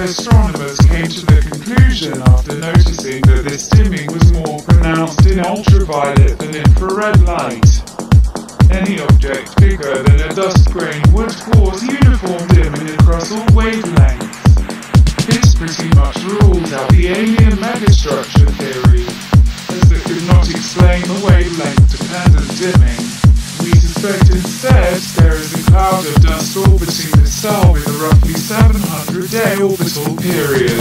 Astronomers came to the conclusion after noticing that this dimming was more pronounced in ultraviolet than infrared light. Any object bigger than a dust grain would cause uniform dimming across all wavelengths. This pretty much rules out the alien megastructure theory, as it could not explain the wavelength-dependent dimming. We suspect instead there is a cloud of dust orbiting the star with a roughly 700-day orbital period.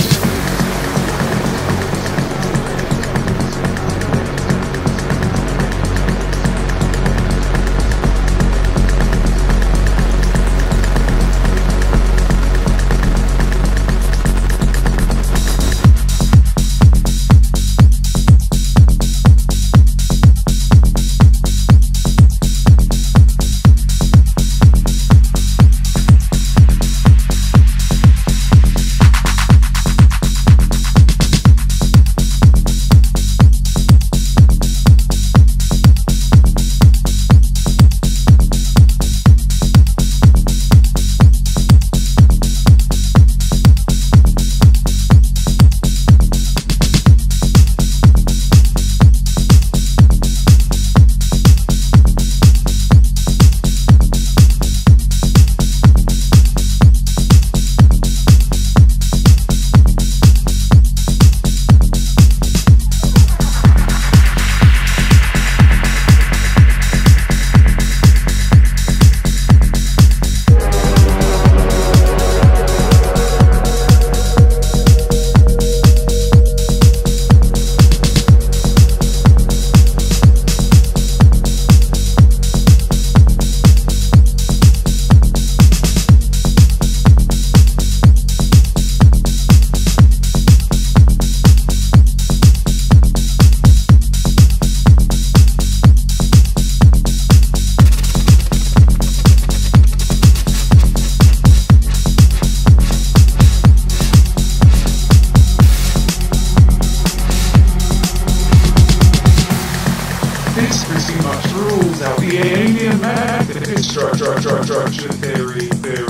This pretty much rules out the alien megastructure theory.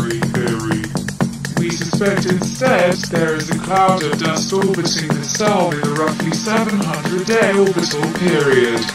We suspect instead there is a cloud of dust orbiting the star with a roughly 700-day orbital period.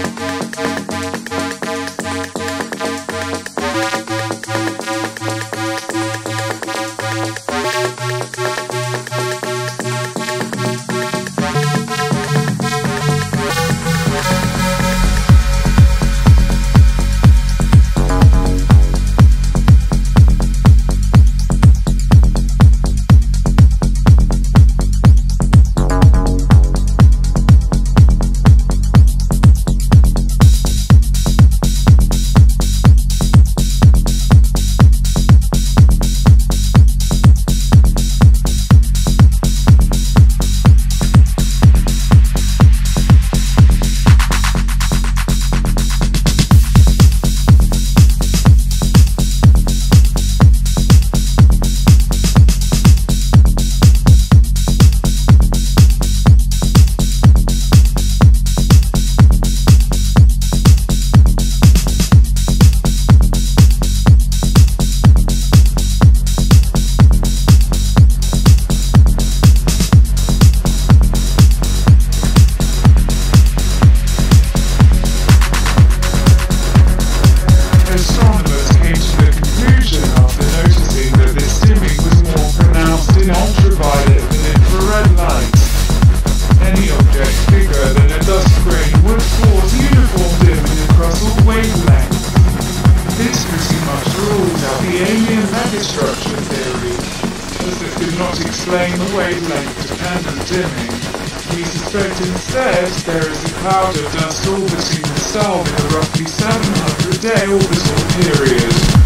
Structure theory, as it could not explain the wavelength-dependent dimming. We suspect instead there is a cloud of dust orbiting the star with a roughly 700-day orbital period.